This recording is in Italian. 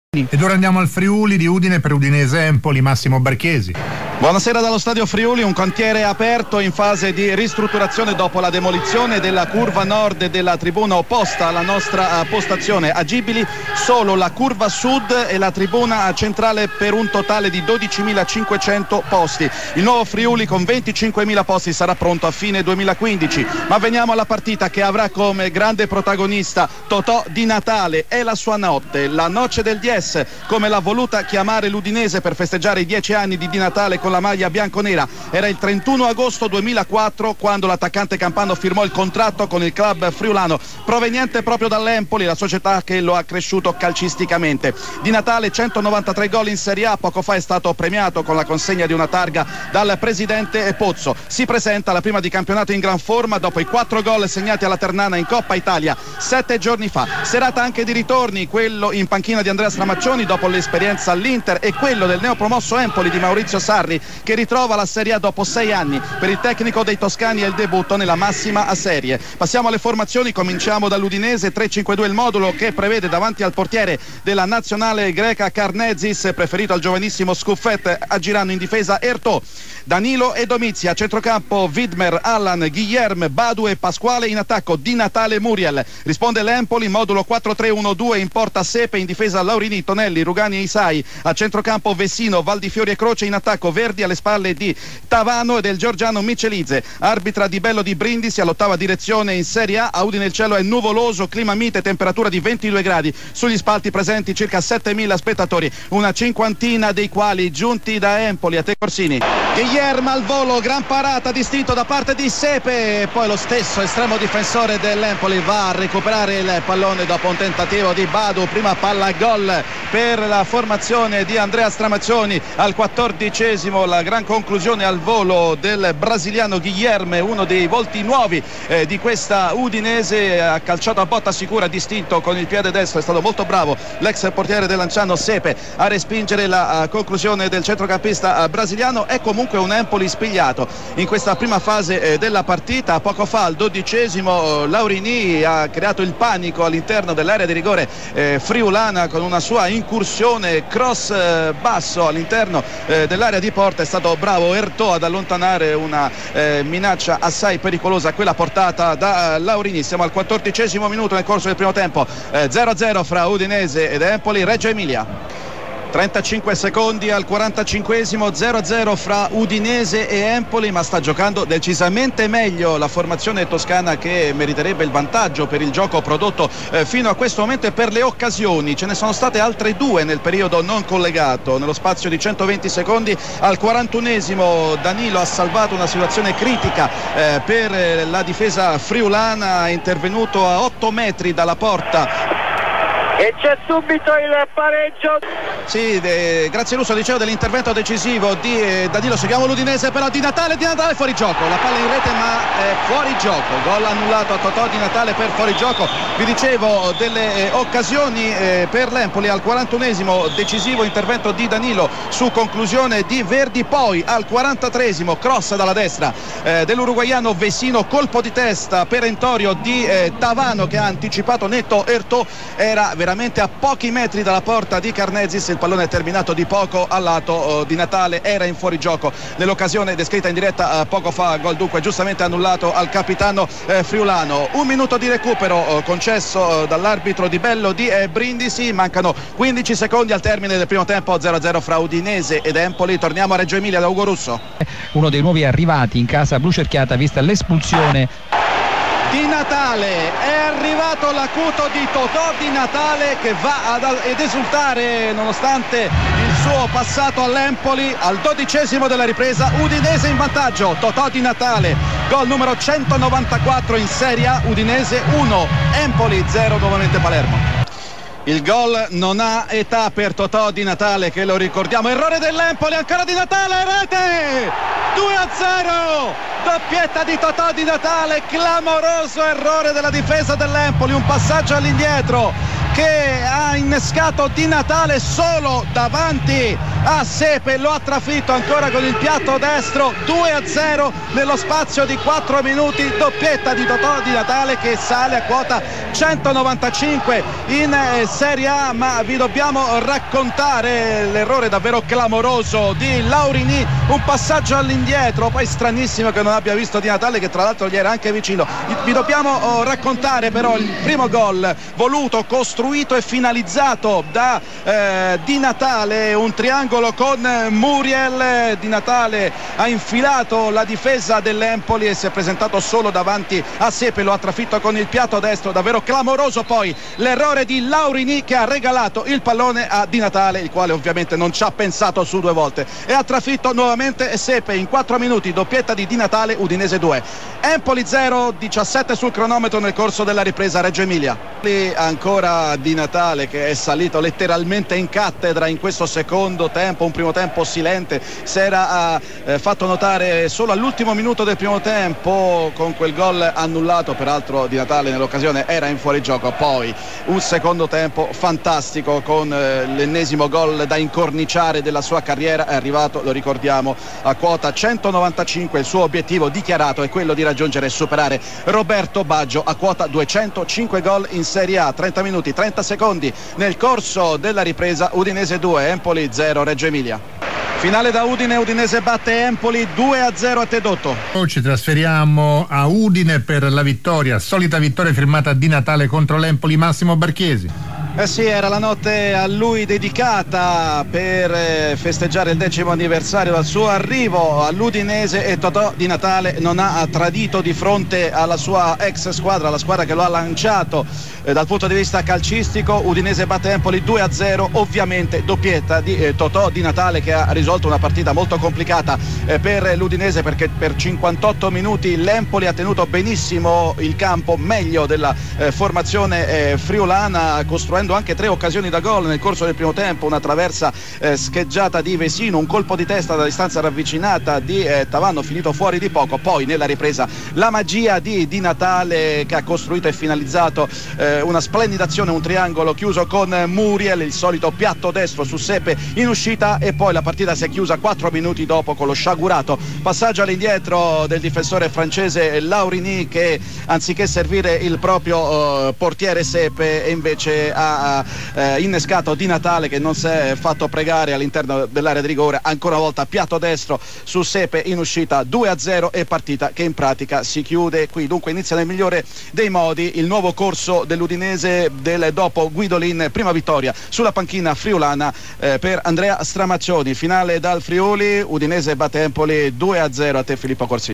Ed ora andiamo al Friuli di Udine per Udinese Empoli, Massimo Barchesi. Buonasera dallo stadio Friuli, un cantiere aperto in fase di ristrutturazione dopo la demolizione della curva nord e della tribuna opposta alla nostra postazione. Agibili solo la curva sud e la tribuna centrale per un totale di 12.500 posti. Il nuovo Friuli con 25.000 posti sarà pronto a fine 2015. Ma veniamo alla partita che avrà come grande protagonista Totò Di Natale. È la sua notte, la noce del 10, come l'ha voluta chiamare l'Udinese per festeggiare i 10 anni di Di Natale con la maglia bianconera. Era il 31 agosto 2004 quando l'attaccante campano firmò il contratto con il club friulano proveniente proprio dall'Empoli, la società che lo ha cresciuto calcisticamente. Di Natale 193 gol in Serie A, poco fa è stato premiato con la consegna di una targa dal presidente Pozzo. Si presenta alla prima di campionato in gran forma dopo i 4 gol segnati alla Ternana in Coppa Italia 7 giorni fa. Serata anche di ritorni, quello in panchina di Andrea Stramaccioni dopo l'esperienza all'Inter e quello del neopromosso Empoli di Maurizio Sarri, che ritrova la Serie A dopo 6 anni. Per il tecnico dei toscani è il debutto nella massima serie. Passiamo alle formazioni, cominciamo dall'Udinese. 3-5-2 il modulo che prevede davanti al portiere della nazionale greca Karnezis, preferito al giovanissimo Scuffet. Agiranno in difesa Ertò, Danilo e Domizia, a centrocampo Widmer, Allan, Guilherme, Badu e Pasquale, in attacco Di Natale, Muriel. Risponde l'Empoli, modulo 4-3-1-2, in porta Sepe, in difesa Laurini, Tonelli, Rugani e Isai, a centrocampo Vessino, Valdifiori e Croce, in attacco Verdi alle spalle di Tavano e del Giorgiano Michelizze. Arbitra Di Bello di Brindisi all'ottava direzione in Serie A. A Udine il cielo è nuvoloso, clima mite, temperatura di 22 gradi. Sugli spalti presenti circa 7.000 spettatori, una cinquantina dei quali giunti da Empoli. A te Corsini. Guilherme al volo, gran parata, distinto da parte di Sepe, poi lo stesso estremo difensore dell'Empoli va a recuperare il pallone dopo un tentativo di Badu. Prima palla gol per la formazione di Andrea Stramaccioni al 14esimo, la gran conclusione al volo del brasiliano Guilherme, uno dei volti nuovi di questa Udinese. Ha calciato a botta sicura, distinto con il piede destro, è stato molto bravo l'ex portiere del Lanciano Sepe a respingere la conclusione del centrocampista brasiliano. È comunque un Empoli spigliato in questa prima fase della partita. Poco fa al 12esimo Laurini ha creato il panico all'interno dell'area di rigore friulana con una sua incursione cross basso all'interno dell'area di porta. È stato bravo Ertò ad allontanare una minaccia assai pericolosa, quella portata da Laurini. Siamo al 14esimo minuto nel corso del primo tempo, 0-0 fra Udinese ed Empoli. Reggio Emilia. 35 secondi al 45esimo, 0-0 fra Udinese e Empoli, ma sta giocando decisamente meglio la formazione toscana, che meriterebbe il vantaggio per il gioco prodotto fino a questo momento e per le occasioni. Ce ne sono state altre due nel periodo non collegato. Nello spazio di 120 secondi al 41esimo Danilo ha salvato una situazione critica per la difesa friulana, è intervenuto a 8 metri dalla porta. E c'è subito il pareggio. Sì, grazie Russo, dicevo dell'intervento decisivo di Danilo. Seguiamo l'Udinese, però Di Natale fuori gioco, la palla in rete ma fuori gioco, gol annullato a Totò Di Natale per fuori gioco. Vi dicevo delle occasioni per l'Empoli al 41esimo, decisivo intervento di Danilo su conclusione di Verdi, poi al 43esimo cross dalla destra dell'uruguaiano Vessino, colpo di testa perentorio di Tavano che ha anticipato netto Ertò, era veramente a pochi metri dalla porta di Karnezis. Il pallone è terminato di poco al lato Di Natale, era in fuorigioco nell'occasione descritta in diretta poco fa. Gol dunque giustamente annullato al capitano friulano. Un minuto di recupero concesso dall'arbitro Di Bello di Brindisi, mancano 15 secondi al termine del primo tempo, 0-0 fra Udinese ed Empoli. Torniamo a Reggio Emilia da Ugo Russo. Uno dei nuovi arrivati in casa blu cerchiata vista l'espulsione. Di Natale, è arrivato l'acuto di Totò Di Natale che va ad esultare nonostante il suo passato all'Empoli. Al 12esimo della ripresa, Udinese in vantaggio. Totò Di Natale, gol numero 194 in Serie A. Udinese 1, Empoli 0, nuovamente Palermo. Il gol non ha età per Totò Di Natale, che lo ricordiamo, errore dell'Empoli, ancora Di Natale, rete 2-0, doppietta di Totò Di Natale, clamoroso errore della difesa dell'Empoli, un passaggio all'indietro che ha innescato Di Natale solo davanti a Sepe, lo ha trafitto ancora con il piatto destro, 2-0 nello spazio di 4 minuti, doppietta di Totò Di Natale che sale a quota 195 in Serie A. Ma vi dobbiamo raccontare l'errore davvero clamoroso di Laurini, un passaggio all'indietro, poi stranissimo che non abbia visto Di Natale, che tra l'altro gli era anche vicino. Vi dobbiamo raccontare però il primo gol voluto, costruito e finalizzato da Di Natale, un triangolo con Muriel. Di Natale ha infilato la difesa dell'Empoli e si è presentato solo davanti a Sepe, lo ha trafitto con il piatto destro, davvero clamoroso. Poi l'errore di Laurini che ha regalato il pallone a Di Natale, il quale ovviamente non ci ha pensato su 2 volte, e ha trafitto nuovamente Sepe in 4 minuti, doppietta di Di Natale. Udinese 2, Empoli 0, 17 sul cronometro nel corso della ripresa Reggio Emilia. Lì ancora Di Natale che è salito letteralmente in cattedra in questo secondo tempo, un primo tempo silente, si era fatto notare solo all'ultimo minuto del primo tempo con quel gol annullato. Peraltro Di Natale nell'occasione era in fuorigioco. Poi un secondo tempo fantastico con l'ennesimo gol da incorniciare della sua carriera. È arrivato, lo ricordiamo, a quota 195. Il suo obiettivo dichiarato è quello di raggiungere e superare Roberto Baggio a quota 205 gol in Serie A. 30 minuti 30 secondi nel corso della ripresa. Udinese 2, Empoli 0, Reggio Emilia. Finale da Udine, Udinese batte Empoli 2-0 a Tedotto. Ci trasferiamo a Udine per la vittoria, solita vittoria firmata Di Natale contro l'Empoli. Massimo Barchiesi. Sì, era la notte a lui dedicata per festeggiare il 10° anniversario dal suo arrivo all'Udinese, e Totò Di Natale non ha tradito di fronte alla sua ex squadra, la squadra che lo ha lanciato dal punto di vista calcistico. Udinese batte Empoli 2-0, ovviamente doppietta di Totò Di Natale, che ha risolto una partita molto complicata per l'Udinese, perché per 58 minuti l'Empoli ha tenuto benissimo il campo, meglio della formazione friulana, costruendo anche 3 occasioni da gol nel corso del primo tempo, una traversa scheggiata di Vesino, un colpo di testa da distanza ravvicinata di Tavanno finito fuori di poco. Poi nella ripresa la magia di Natale, che ha costruito e finalizzato una splendida azione, un triangolo chiuso con Muriel, il solito piatto destro su Sepe in uscita, e poi la partita si è chiusa 4 minuti dopo con lo sciagurato passaggio all'indietro del difensore francese Laurini, che anziché servire il proprio portiere Sepe invece ha innescato Di Natale, che non si è fatto pregare all'interno dell'area di rigore. Ancora una volta piatto destro su Sepe in uscita, 2-0, e partita che in pratica si chiude qui. Dunque inizia nel migliore dei modi il nuovo corso dell'Udinese del dopo Guidolin. Prima vittoria sulla panchina friulana per Andrea Stramaccioni. Finale dal Friuli, Udinese batte Empoli 2-0. A te Filippo Corsi.